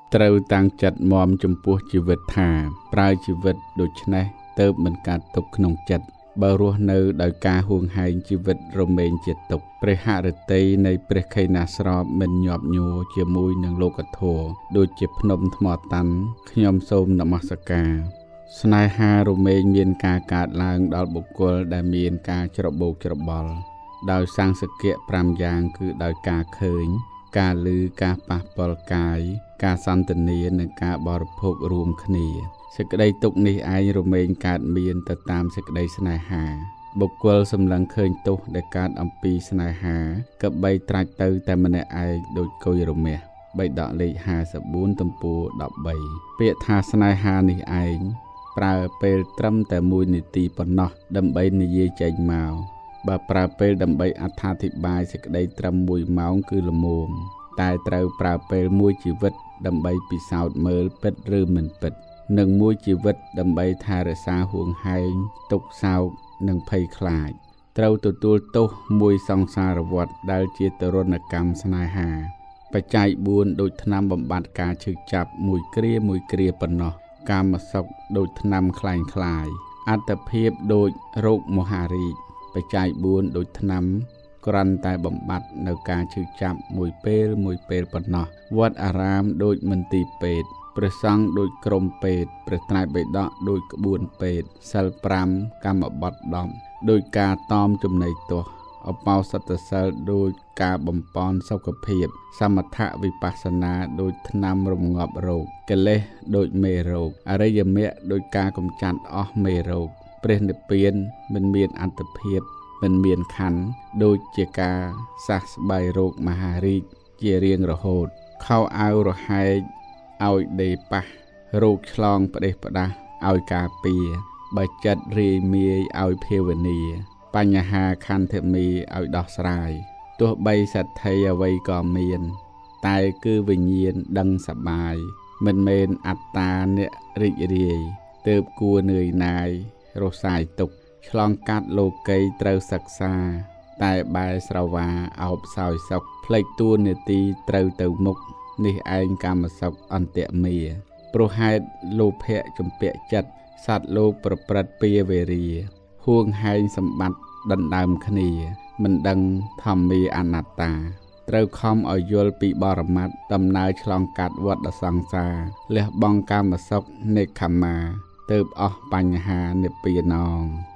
ត្រូវតាំងចិត្តមមចំពោះជីវិតថាប្រើជីវិតដូច្នេះទៅមិនកាត់ទុកក្នុងចិត្តបើរស់នៅដោយការហួងហែងជីវិតរមែងជាទុកព្រះហឫទ័យនៃព្រះខេណាស្រពមិនញាប់ញួរជាមួយនឹងលោកធម៌ដូចជាភ្នំថ្មតាន់ខ្ញុំសូមនមស្ការស្នេហារមែងមានការកើតឡើងដល់បុគ្គលដែលមានការច្របូកច្របល់ដោយសង្សកៈ5យ៉ាងគឺដោយការឃើញការឮការប៉ះពាល់កាយការសន្ទនានិងការបរិភោគរួមគ្នាសេចក្តីទុក្ខនេះឯងរមែងកើតមានទៅតាមសេចក្តីស្នេហាបុគ្គលសម្លឹងឃើញទោសដែលកើតអំពីស្នេហាក៏បីត្រាច់ទៅតែម្នាក់ឯងដូចកុយរមាសបៃដកលេខ54ទំព័រ13ពាក្យថាស្នេហានេះឯងប្រើពេលត្រឹមតែ1នាទីប៉ុណ្ណោះដើម្បីនិយាយចេញមកបើប្រើពេលដើម្បីអត្ថាធិប្បាយសេចក្តីត្រឹម1ម៉ោងគឺល្មមតែត្រូវប្រើពេល1ជីវិតដើម្បីពិសោធន៍មើលពិតឬមិនពិតនិង1ជីវិតដើម្បីថែរក្សាហួងហែងទុក្ខសោកនិងភ័យខ្លាចត្រូវទទួលទោសមួយសង្សារវដ្តដែលជាទរណកម្មស្នេហាបច្ច័យ4ដូចថ្នាំបំបត្តិការឈឺចាប់មួយគ្រាប៉ុណ្ណោះកាមសុខដូចថ្នាំคล้ายអត្តភាពដូចរោគមហារីកបច្ច័យ4ដូចថ្នាំគ្រាន់តែបំបត្តិនៅការឈឺចាប់មួយពេលប៉ុណ្ណោះវត្តអារាមដូចមន្ទីរពេទ្យព្រះសង្ឃដូចក្រុមពេទ្យព្រះត្រៃបិដកដូចក្បួនពេទ្យសិល5កម្មបត្តិ10ដូចការតមចំណីទោសអបោសតសិលដូចការបំពន់សុខភាពសមថវិបស្សនាដូចថ្នាំរងាប់រោគកិលេសដូចមេរោគអរិយមគ្គដូចការកម្ចាត់អស់មេរោគព្រះនិព្វានមិនមានអត្តភាពមិនមានខណ្ឌដូចជាការសះស្បៃរោគមហារីកជារៀងរហូតខោអាវរហែកឲ្យដេប៉ះរោគឆ្លងផ្ដេសផ្ដាស់ឲ្យការពារបើចិត្តរាយមាយឲ្យភាវនាបញ្ហាខន្ធមីឲ្យដោះស្រាយទោះបីសទ្ធីអ្វីក៏មានតែគឺវិញ្ញាណដឹងសបាយមិនមែនអត្តាអ្នករីករាយទើបគួរនឿយណាយរសាយទុក្ខឆ្លងកាត់លោកីត្រូវសិក្សាតែបែរស្រវាអោបសោយសុខផ្លេចតួនាទីត្រូវទៅមុខនេះឯងកម្មសុខអន្តមាព្រោះហេតុលោភៈជំពាក់ចិត្តសត្វលោកប្រព្រឹត្តពាវេរាហួងហែងសម្បត្តិដណ្ដើមគ្នាមិនដឹងធម្មាអនត្តាត្រូវខំឲ្យយល់ពីបរមត្ថដំណើរឆ្លងកាត់វដ្តសង្សារលះបង់កម្មសុខនេក្ខមាទើបអស់បញ្ហានិព្វានង